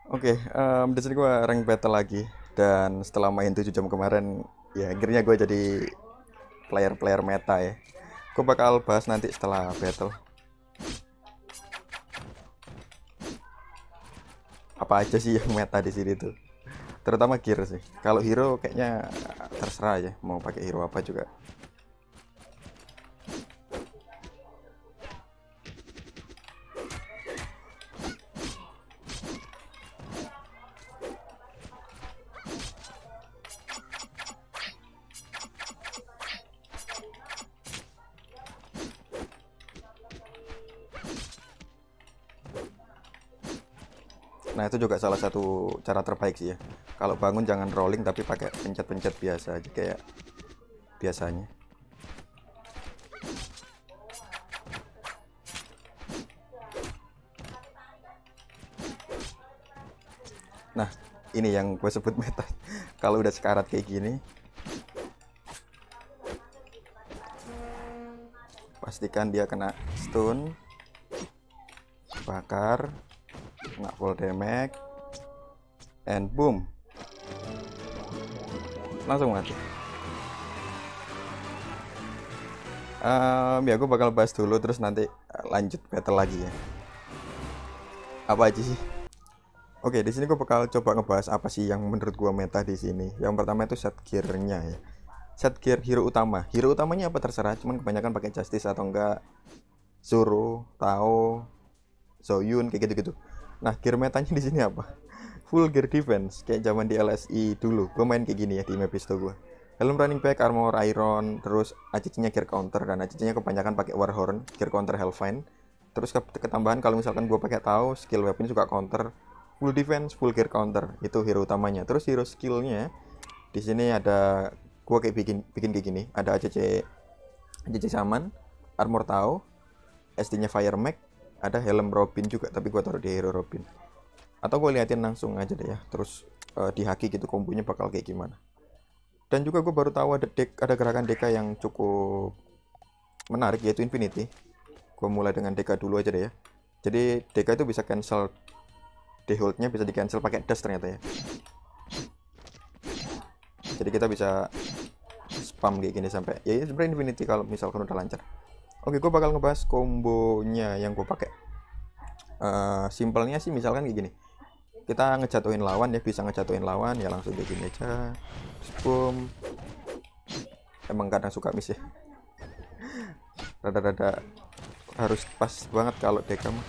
Oke, di sini gue rank battle lagi. Dan setelah main 7 jam kemarin, ya akhirnya gue jadi player-player meta ya. Gue bakal bahas nanti setelah battle. Apa aja sih yang meta di sini tuh. Terutama gear sih. Kalau hero kayaknya terserah ya, mau pakai hero apa juga. Nah, itu juga salah satu cara terbaik sih ya. Kalau bangun jangan rolling tapi pakai pencet-pencet biasa aja kayak biasanya. Nah, ini yang gue sebut meta. Kalau udah sekarat kayak gini, pastikan dia kena stun, bakar, kena full damage, and boom, langsung mati. Ya gue bakal bahas dulu terus nanti lanjut battle lagi ya. Apa aja sih? Oke, di sini gue bakal coba ngebahas apa sih yang menurut gue meta di sini. Yang pertama itu set gear-nya ya. Set gear hero utama. Hero utamanya apa terserah, cuman kebanyakan pakai Justice atau enggak Zoro, Tao, Zoyun kayak gitu-gitu. Nah, gear metanya di sini apa? Full gear defense kayak zaman di LSI dulu. Gue main kayak gini ya di Mephisto gue. Helm running back, armor iron, terus ACC-nya gear counter dan ACC-nya kebanyakan pakai Warhorn, gear counter Hellfine. Terus ketambahan kalau misalkan gue pakai tahu, skill weapon juga counter. Full defense, full gear counter. Itu hero utamanya. Terus hero skillnya di sini ada gue kayak bikin bikin kayak gini. Ada ACC Saman, armor Tau, SD-nya Fire Mag, ada helm Robin juga, tapi gue taruh di hero Robin. Atau gue liatin langsung aja deh ya, terus di haki gitu kombonya bakal kayak gimana. Dan juga gue baru tahu ada gerakan deka yang cukup menarik yaitu Infinity. Gue mulai dengan deka dulu aja deh ya. Jadi deka itu bisa cancel, dehold-nya bisa di cancel pakai dash ternyata ya. Jadi kita bisa spam kayak gini sampai ya ini sebenarnya Infinity kalau misalkan udah lancar. Oke, gue bakal ngebahas kombonya yang gue pakai. Simpelnya sih misalkan kayak gini, kita ngejatuhin lawan ya, bisa ngejatuhin lawan ya langsung kayak gini aja. Terus boom. Emang kadang suka miss ya, rada-rada harus pas banget kalau deka mah.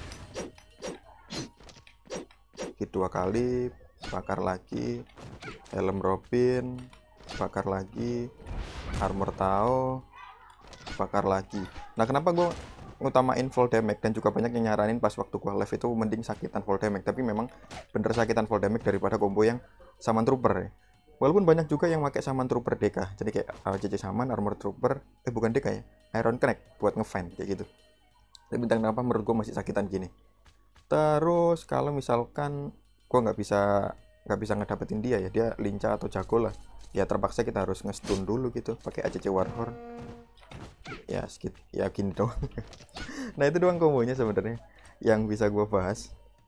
Hit 2 kali, bakar lagi, helm Robin, bakar lagi, armor Tao, bakar lagi. Nah, kenapa gue ngutamain full damage dan juga banyak yang nyaranin pas waktu gue live itu mending sakitan full damage, tapi memang bener sakitan full damage daripada combo yang Saman Trooper ya. Walaupun banyak juga yang pakai Saman Trooper Deka, jadi kayak CC Saman, Armor Trooper, bukan Deka ya, Iron Connect buat ngefan kayak gitu. Tapi bintang kenapa menurut gue masih sakitan gini. Terus kalau misalkan gue nggak bisa ngedapetin dia ya, dia lincah atau jago lah, ya terpaksa kita harus ngestun dulu gitu pakai ACC Warhorn. Ya sedikit ya gini doang. Nah, itu doang kombonya sebenarnya yang bisa gue bahas.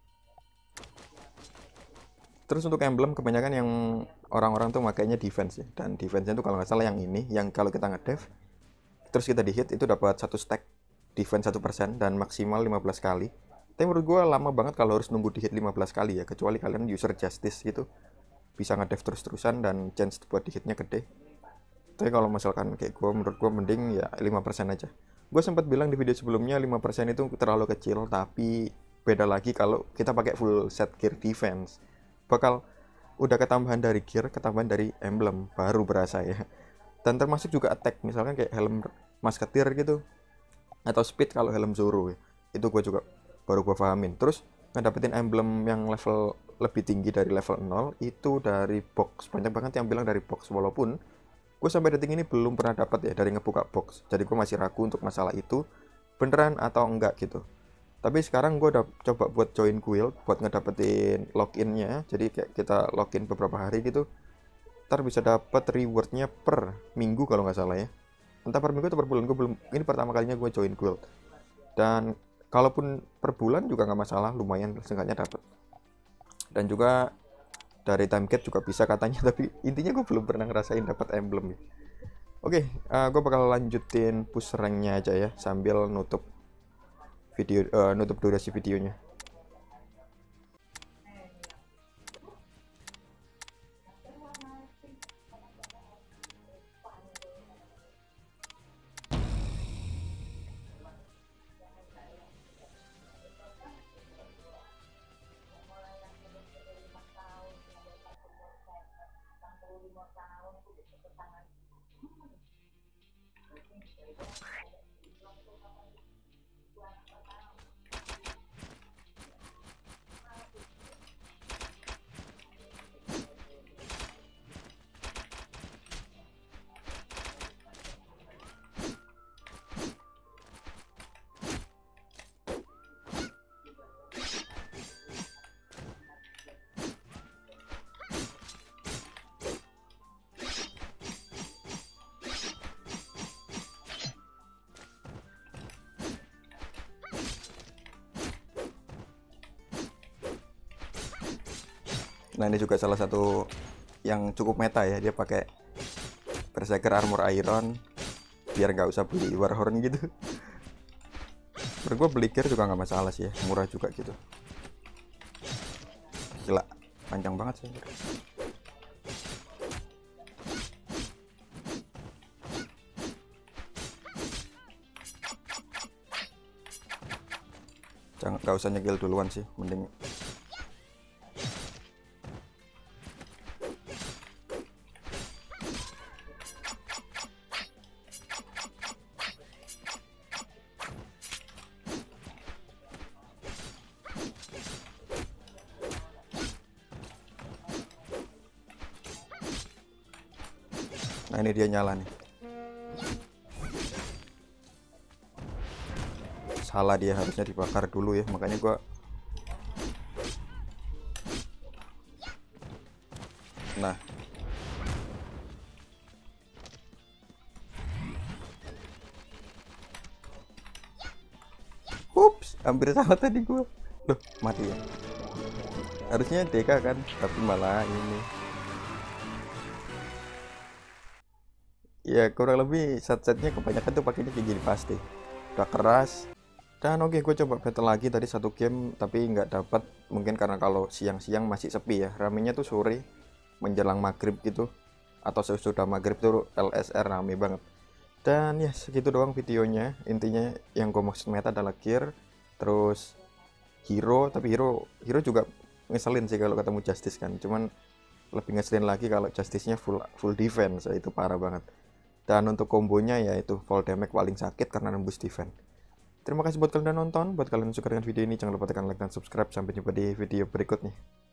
Terus untuk emblem kebanyakan yang orang-orang tuh makainya defense ya, dan defense-nya tuh kalau nggak salah yang ini, yang kalau kita nge-dev terus kita di hit itu dapat satu stack defense 1% dan maksimal 15 kali. Tapi menurut gue lama banget kalau harus nunggu di hit 15 kali ya, kecuali kalian user justice gitu, bisa nge-dev terus-terusan dan chance buat di hitnya gede. Tapi kalau misalkan kayak gue, menurut gue mending ya 5% aja. Gue sempat bilang di video sebelumnya 5% itu terlalu kecil, tapi beda lagi kalau kita pakai full set gear defense. Bakal udah ketambahan dari gear, ketambahan dari emblem, baru berasa ya. Dan termasuk juga attack, misalkan kayak helm musketeer gitu, atau speed kalau helm Zoro ya. Itu gue juga baru gue pahamin. Terus ngedapetin emblem yang level lebih tinggi dari level 0 itu dari box. Banyak banget yang bilang dari box, walaupun gue sampai detik ini belum pernah dapat ya dari ngebuka box. Jadi gue masih ragu untuk masalah itu beneran atau enggak gitu. Tapi sekarang gue udah coba buat join guild buat ngedapetin loginnya. Jadi kayak kita login beberapa hari gitu, ntar bisa dapat rewardnya per minggu kalau nggak salah ya. Entah per minggu atau per bulan, gue belum, ini pertama kalinya gue join guild. Dan kalaupun per bulan juga nggak masalah, lumayan seenggaknya dapat. Dan juga dari time gate juga bisa katanya, tapi intinya gue belum pernah ngerasain dapat emblem ya. Oke, gue bakal lanjutin push ranknya aja ya sambil nutup nutup durasi videonya. Nah ini juga salah satu yang cukup meta ya, dia pakai Berserker Armor Iron biar nggak usah beli Warhorn gitu. Menurut gue beli gear juga nggak masalah sih ya, murah juga gitu. Gila, panjang banget sih. Jangan, nggak usah nyegil duluan sih, mending. Nah ini dia nyala nih. Salah dia, harusnya dibakar dulu ya, makanya gua. Nah ups, hampir salah tadi gua. Loh, mati ya. Harusnya DK kan, tapi malah ini. Ya kurang lebih set-setnya kebanyakan tuh pakainya kayak gini pasti. Udah keras. Dan oke, gue coba battle lagi tadi satu game tapi nggak dapat, mungkin karena kalau siang-siang masih sepi ya, ramenya tuh sore menjelang maghrib gitu atau sesudah maghrib tuh LSR rame banget. Dan ya segitu doang videonya, intinya yang gue maksud meta adalah gear, terus hero, tapi hero juga ngeselin sih kalau ketemu justice kan, cuman lebih ngeselin lagi kalau justice-nya full defense, itu parah banget. Dan untuk kombonya yaitu fall damage paling sakit karena nembus defense. Terima kasih buat kalian yang nonton. Buat kalian yang suka dengan video ini, jangan lupa tekan like dan subscribe. Sampai jumpa di video berikutnya.